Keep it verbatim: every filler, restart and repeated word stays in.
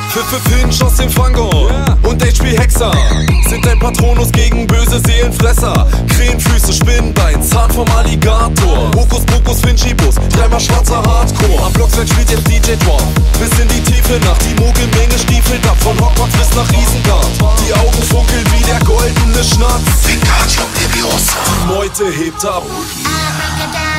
Für, für FiNCH aus dem Fangon yeah. Und H P Hexer sind ein Patronus gegen böse Seelenfresser. Krähenfüße, Spinnbein, Zahn vom Alligator. Hokus Pokus, FiNCHibus, dreimal schwarzer Hardcore. Am Blocksfeld spielt jetzt D J Drop bis in die tiefe Nacht. Die Mogelmenge stiefelt ab, von Hogwarts bis nach Isengard. Die Augen funkeln wie der goldene Schnatz. Die Meute hebt ab.